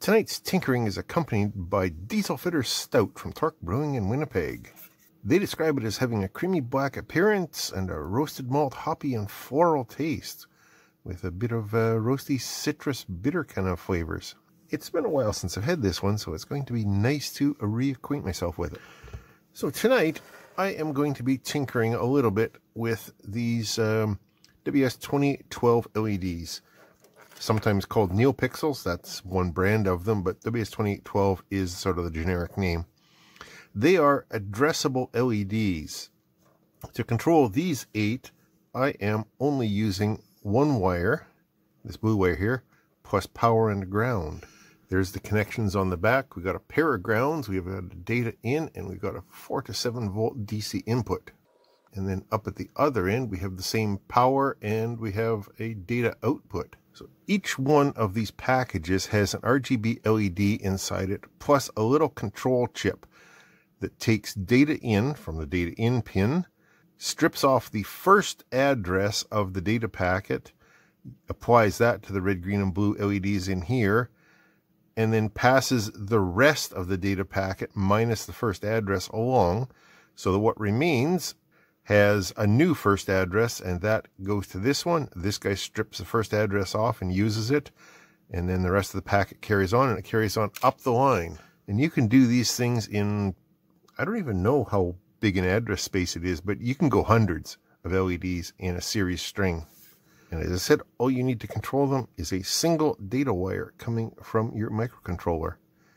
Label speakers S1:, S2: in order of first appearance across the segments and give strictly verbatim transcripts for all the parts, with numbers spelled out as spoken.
S1: Tonight's tinkering is accompanied by Diesel Fitter Stout from Torque Brewing in Winnipeg. They describe it as having a creamy black appearance and a roasted malt hoppy and floral taste, with a bit of uh, roasty citrus bitter kind of flavors. It's been a while since I've had this one, so it's going to be nice to reacquaint myself with it. So tonight, I am going to be tinkering a little bit with these um, W S twenty twelve L E Ds. Sometimes called NeoPixels, that's one brand of them, but W S twenty twelve is sort of the generic name. They are addressable L E Ds. To control these eight, I am only using one wire, this blue wire here, plus power and ground. There's the connections on the back. We've got a pair of grounds, we've got a data in, and we've got a four to seven volt D C input. And then up at the other end, we have the same power and we have a data output. So each one of these packages has an R G B L E D inside it, plus a little control chip that takes data in from the data in pin, strips off the first address of the data packet, applies that to the red, green, and blue L E Ds in here, and then passes the rest of the data packet minus the first address along, so that what remains has a new first address, and that goes to this one. This guy strips the first address off and uses it, and then the rest of the packet carries on, and it carries on up the line. And you can do these things in, I don't even know how big an address space it is, but you can go hundreds of L E Ds in a series string. And as I said, all you need to control them is a single data wire coming from your microcontroller.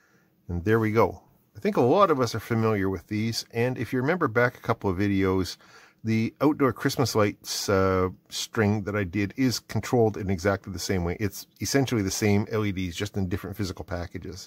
S1: And there we go. I think a lot of us are familiar with these, and if you remember back a couple of videos, the outdoor Christmas lights uh, string that I did is controlled in exactly the same way. It's essentially the same L E Ds, just in different physical packages.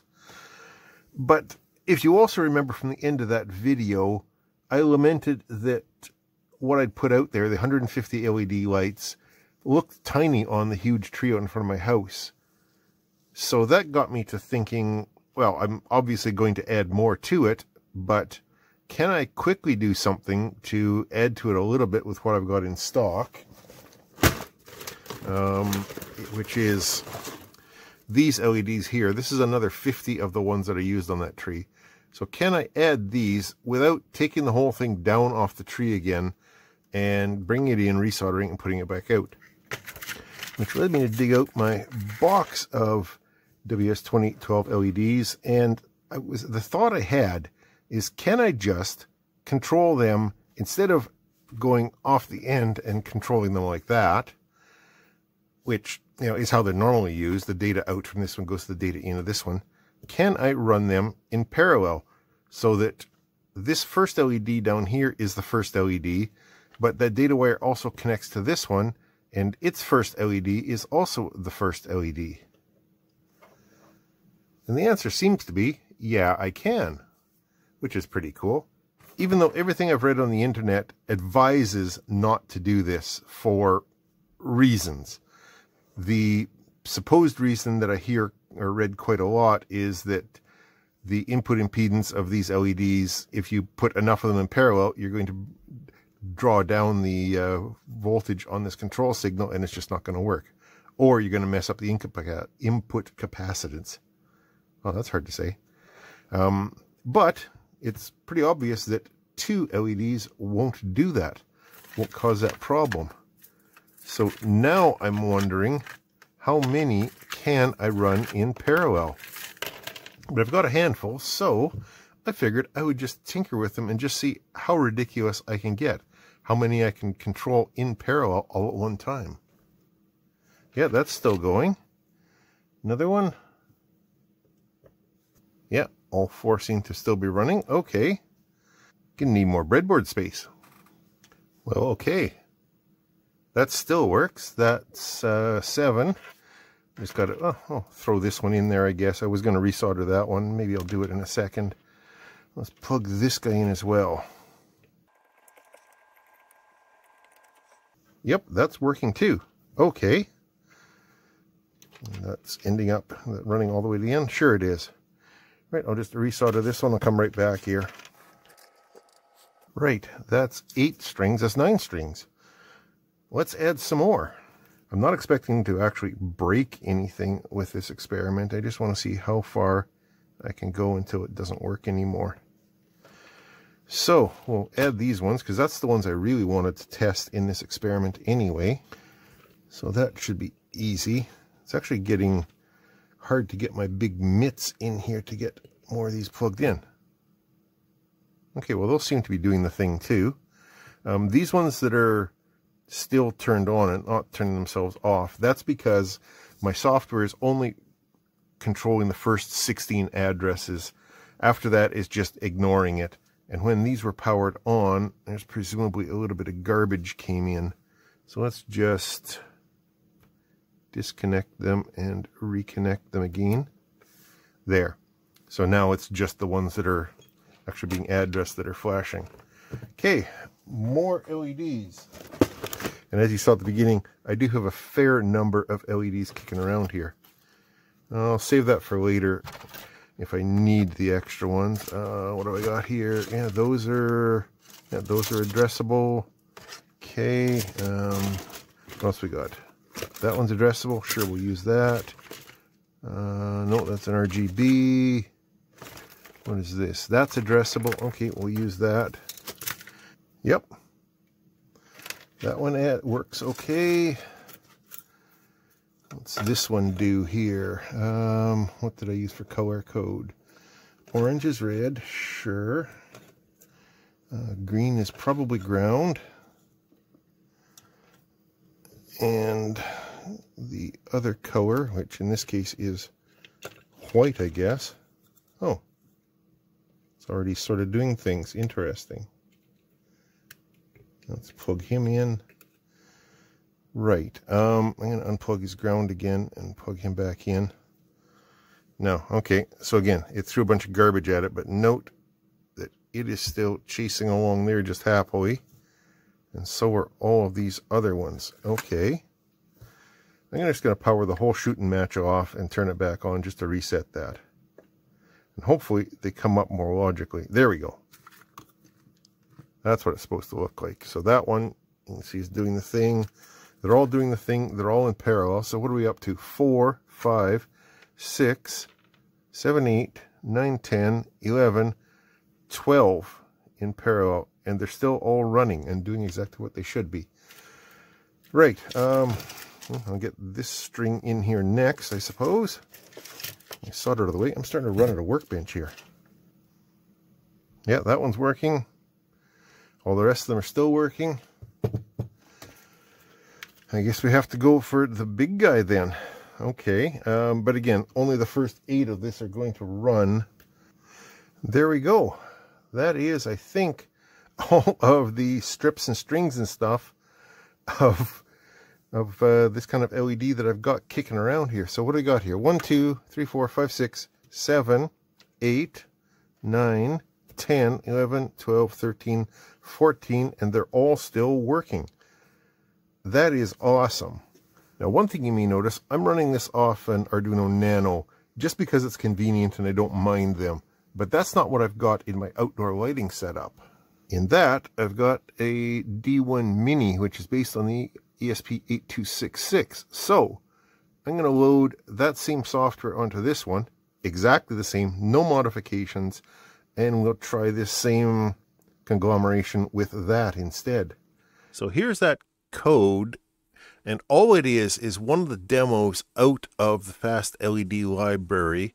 S1: But if you also remember from the end of that video, I lamented that what I'd put out there, the one hundred fifty L E D lights, looked tiny on the huge tree out in front of my house. So that got me to thinking, well, I'm obviously going to add more to it, but can I quickly do something to add to it a little bit with what I've got in stock? Um, which is these L E Ds here. This is another fifty of the ones that I used on that tree. So can I add these without taking the whole thing down off the tree again and bringing it in, resoldering, and putting it back out? Which led me to dig out my box of W S twenty twelve L E Ds, and I was the thought I had is, can I just control them instead of going off the end and controlling them like that, which, you know, is how they're normally used. The data out from this one goes to the data in of this one. Can I run them in parallel so that this first L E D down here is the first L E D, but that data wire also connects to this one, and its first L E D is also the first L E D? And the answer seems to be, yeah, I can, which is pretty cool. Even though everything I've read on the internet advises not to do this for reasons. The supposed reason that I hear or read quite a lot is that the input impedance of these L E Ds, if you put enough of them in parallel, you're going to draw down the uh, voltage on this control signal, and it's just not going to work. Or you're going to mess up the input capacitance. Oh, that's hard to say. Um, but it's pretty obvious that two L E Ds won't do that, won't cause that problem. So now I'm wondering, how many can I run in parallel? But I've got a handful, so I figured I would just tinker with them and just see how ridiculous I can get. How many I can control in parallel all at one time. Yeah, that's still going. Another one. Yeah, all four seem to still be running. Okay. Gonna need more breadboard space. Well, okay. That still works. That's uh, seven. Just got to, oh, I'll throw this one in there, I guess. I was going to resolder that one. Maybe I'll do it in a second. Let's plug this guy in as well. Yep, that's working too. Okay. That's ending up running all the way to the end. Sure it is. Right, I'll just resolder this one. I'll come right back here. Right, that's eight strings. That's nine strings. Let's add some more. I'm not expecting to actually break anything with this experiment. I just want to see how far I can go until it doesn't work anymore. So we'll add these ones because that's the ones I really wanted to test in this experiment anyway. So that should be easy. It's actually getting hard to get my big mitts in here to get more of these plugged in. Okay, well those seem to be doing the thing too. Um, these ones that are still turned on and not turning themselves off, that's because my software is only controlling the first sixteen addresses. After that is just ignoring it. And when these were powered on, there's presumably a little bit of garbage came in. So let's just disconnect them and reconnect them again. There. So now it's just the ones that are actually being addressed that are flashing. Okay, more L E Ds. And as you saw at the beginning, I do have a fair number of L E Ds kicking around here. I'll save that for later if I need the extra ones. Uh, what do I got here? Yeah, those are yeah, those are addressable. Okay. Um, what else we got? That one's addressable. Sure, we'll use that. Uh, no, that's an R G B. What is this? That's addressable. Okay, we'll use that. Yep. That one at works okay. What's this one do here? Um, what did I use for color code? Orange is red, sure. Uh, green is probably ground. And the other color, which in this case is white, I guess. Oh, it's already sort of doing things. Interesting. Let's plug him in. Right. Um, I'm going to unplug his ground again and plug him back in. No. Okay. So again, it threw a bunch of garbage at it, but note that it is still chasing along there just happily. And so are all of these other ones. Okay. I'm just going to power the whole shooting match off and turn it back on just to reset that. And hopefully they come up more logically. There we go. That's what it's supposed to look like. So that one, you can see, is doing the thing. They're all doing the thing. They're all in parallel. So what are we up to? Four, five, six, seven, eight, nine, ten, eleven, twelve in parallel. And they're still all running and doing exactly what they should be. Right. Um, I'll get this string in here next, I suppose. I solder it out of the way. I'm starting to run at a workbench here. Yeah, that one's working. All the rest of them are still working. I guess we have to go for the big guy then. Okay, um, but again, only the first eight of this are going to run. There we go. That is, I think, all of the strips and strings and stuff of, of uh, this kind of L E D that I've got kicking around here. So what do I got here? One, two, three, four, five, six, seven, eight, nine, ten, eleven, twelve, thirteen, fourteen, and they're all still working. That is awesome. Now, one thing you may notice, I'm running this off an Arduino Nano just because it's convenient and I don't mind them. But that's not what I've got in my outdoor lighting setup. In that, I've got a D one Mini, which is based on the E S P eight two six six. So, I'm going to load that same software onto this one, exactly the same, no modifications, and we'll try this same conglomeration with that instead. So here's that code, and all it is is one of the demos out of the Fast L E D library.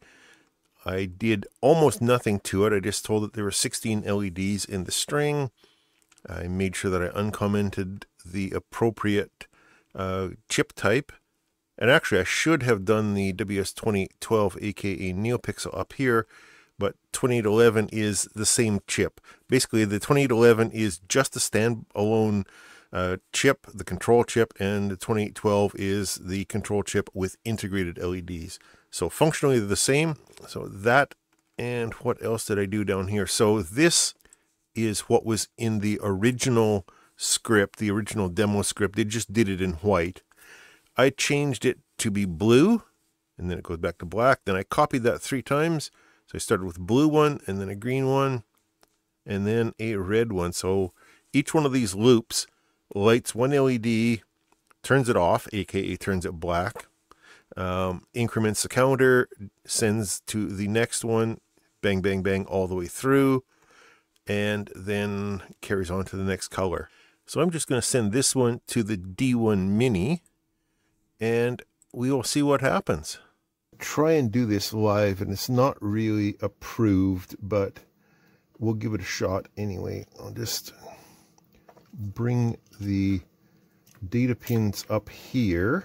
S1: I did almost nothing to it. I just told it there were sixteen L E Ds in the string. I made sure that I uncommented the appropriate uh, chip type. And actually, I should have done the W S twenty-eight twelve, aka NeoPixel, up here, but twenty-eight eleven is the same chip. Basically, the twenty-eight eleven is just a standalone uh, chip, the control chip, and the twenty-eight twelve is the control chip with integrated L E Ds. So functionally they're the same. So that, and what else did I do down here? So this is what was in the original script, the original demo script. They just did it in white. I changed it to be blue, and then it goes back to black. Then I copied that three times. So I started with a blue one, and then a green one, and then a red one. So each one of these loops lights one L E D turns it off, aka turns it black, um, increments the counter, sends to the next one, bang, bang, bang, all the way through, and then carries on to the next color. So I'm just going to send this one to the D one Mini, and we will see what happens. Try and do this live, and it's not really approved, but we'll give it a shot anyway. I'll just bring the data pins up here.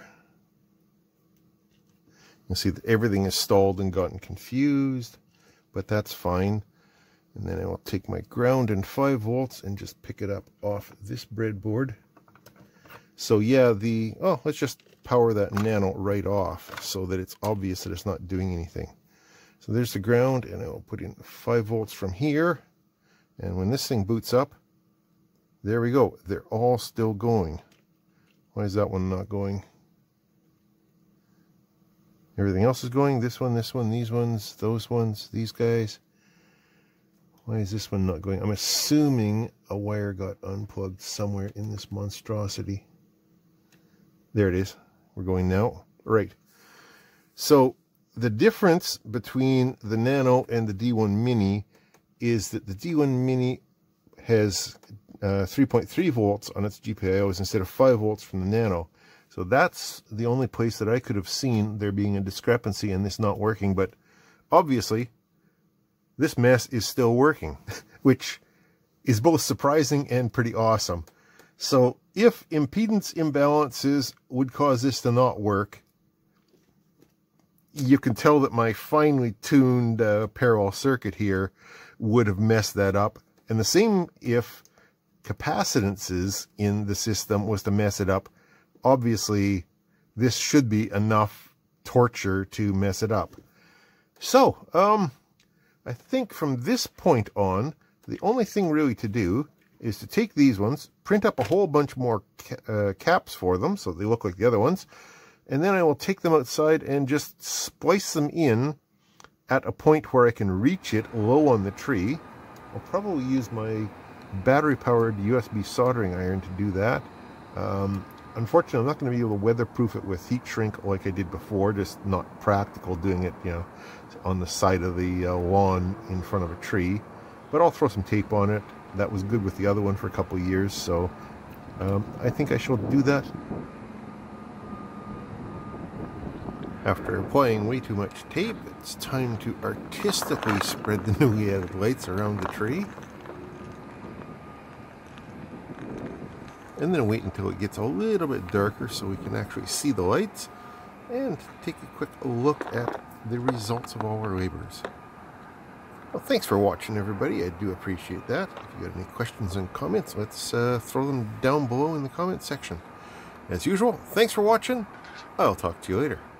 S1: You see that everything is stalled and gotten confused, but that's fine. And then I will take my ground and five volts and just pick it up off this breadboard. So yeah, the, oh, let's just power that nano right off so that it's obvious that it's not doing anything. So there's the ground, and I will put in five volts from here. And when this thing boots up, there we go. They're all still going. Why is that one not going? Everything else is going. This one, this one, these ones, those ones, these guys. Why is this one not going? I'm assuming a wire got unplugged somewhere in this monstrosity. There it is. We're going now. Right. So the difference between the Nano and the D one Mini is that the D one Mini has uh, three point three volts on its G P I Os instead of five volts from the Nano. So that's the only place that I could have seen there being a discrepancy and this not working. But obviously, this mess is still working, which is both surprising and pretty awesome. So if impedance imbalances would cause this to not work, you can tell that my finely tuned uh, parallel circuit here would have messed that up. And the same if capacitances in the system was to mess it up. Obviously, this should be enough torture to mess it up. So, um, I think from this point on, the only thing really to do is to take these ones, print up a whole bunch more ca uh, caps for them so they look like the other ones, and then I will take them outside and just splice them in at a point where I can reach it low on the tree. I'll probably use my battery-powered U S B soldering iron to do that. Um, unfortunately, I'm not going to be able to weatherproof it with heat shrink like I did before, just not practical doing it, you know, on the side of the uh, lawn in front of a tree. But I'll throw some tape on it. That was good with the other one for a couple of years, so um, I think I shall do that. After applying way too much tape, it's time to artistically spread the newly added lights around the tree. And then wait until it gets a little bit darker so we can actually see the lights and take a quick look at the results of all our labors. Well, thanks for watching, everybody. I do appreciate that. If you got any questions and comments, let's uh, throw them down below in the comment section. As usual, thanks for watching. I'll talk to you later.